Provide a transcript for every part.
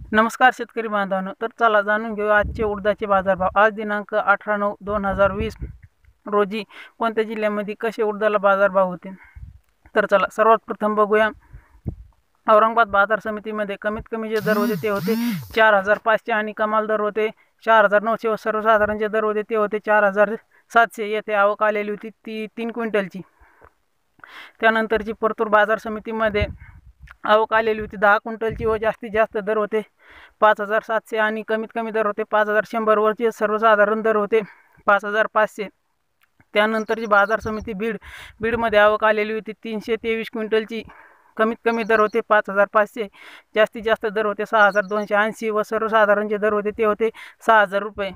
नमस्कार शेतकरी बांधवांनो, तर चला जाणून घेऊ आजचे उडदाचे बाजारभाव। आज दिनांक 18/9/2020 रोजी कोणत्या जिल्ह्यामध्ये कसे उडदाला बाजारभाव होते। तर चला सर्वात प्रथम बघूया। औरंगाबाद बाजार समितीमध्ये कमीत कमी जे दर होते ते होते 4500 आणि कमाल दर होते 4900 व सर्वसाधारण जे दर होते ते होते 4700। येथे आवक आलेली होती ती 3 क्विंटलची। त्यानंतरची परतूर बाजार समितीमध्ये आवक आलेली होती 10 क्विंटलची व जास्तीत जास्त दर होते 5700 आणि कमीत कमी दर होते 5100 वरचे सर्वसाधारण दर होते 5500। त्यानंतरची बाजार समिती बीडमध्ये आवक आलेली होती 323 क्विंटलची। कमीत कमी दर होते 5500, जास्तीत जास्त दर होते 6280 व सर्वसाधारण जे दर होते ते होते 6000 रुपये।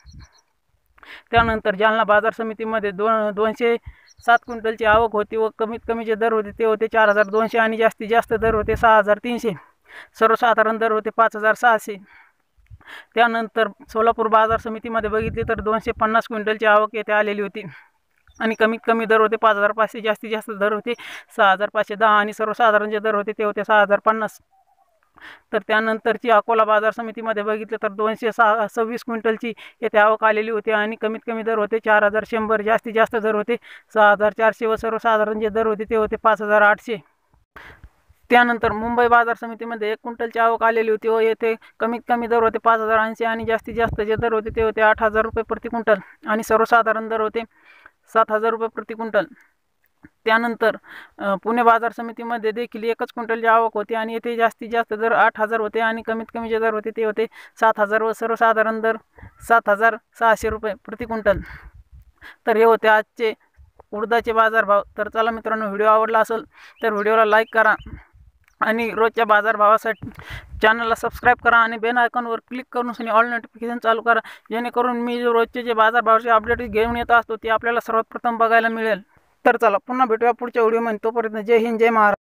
त्यानंतर जालना बाजार समितीमध्ये 207 क्विंटलची आवक होती व कमीत कमी जे दर होते ते होते 4200 आणि जास्तीत जास्त दर होते 6300। सर्वसाधारण दर होते 5600। त्यानंतर सोलापूर बाजार समितीमध्ये बघितले तर 250 क्विंटलची आवक येथे आलेली होती आणि कमीत कमी दर होते 5500, जास्तीत जास्त दर होते 6510 आणि सर्वसाधारण जे दर होते ते होते 6050। तर त्यानंतरची अकोला बाजार समितीमध्ये बघितले तर 226 क्विंटलची येथे आवक आलेली होती आणि कमीत कमी दर होते 4100, जास्तीत जास्त दर होते 6400 व सर्वसाधारण जे दर होते ते होते 5800। त्यानंतर मुंबई बाजार समितीमध्ये 1 क्विंटलची आवक आलेली होती व येथे कमीत कमी दर होते 5080 आणि जास्तीत जास्त जे दर होते ते होते 8000 रुपये प्रति क्विंटल आणि सर्वसाधारण दर होते 7000 रुपये प्रति क्विंटल। त्यानंतर पुणे बाजार समितीमध्ये देखील 1च क्विंटलची आवक होती आणि येथे जास्तीत जास्त दर 8000 होते आणि कमीत कमी जे दर होते ते होते 7000 व सर्वसाधारण दर 7600 रुपये प्रति क्विंटल। तर हे होते आजचे उडदाचे बाजारभाव। तर चला मित्रांनो, व्हिडिओ आवडला असेल तर व्हिडिओला लाईक करा आणि रोजच्या बाजारभावासाठी चॅनलला सबस्क्राईब करा आणि बेल आयकॉनवर क्लिक करून ऑल नोटिफिकेशन चालू करा, जेणेकरून मी रोजचे जे बाजारभावाचे अपडेट घेऊन येत असतो ते आपल्याला सर्वात प्रथम बघायला मिळेल। तर चला पुन्हा भेटूया पुढच्या व्हिडिओमध्ये। तोपर्यंत जय हिंद, जय महाराष्ट्र।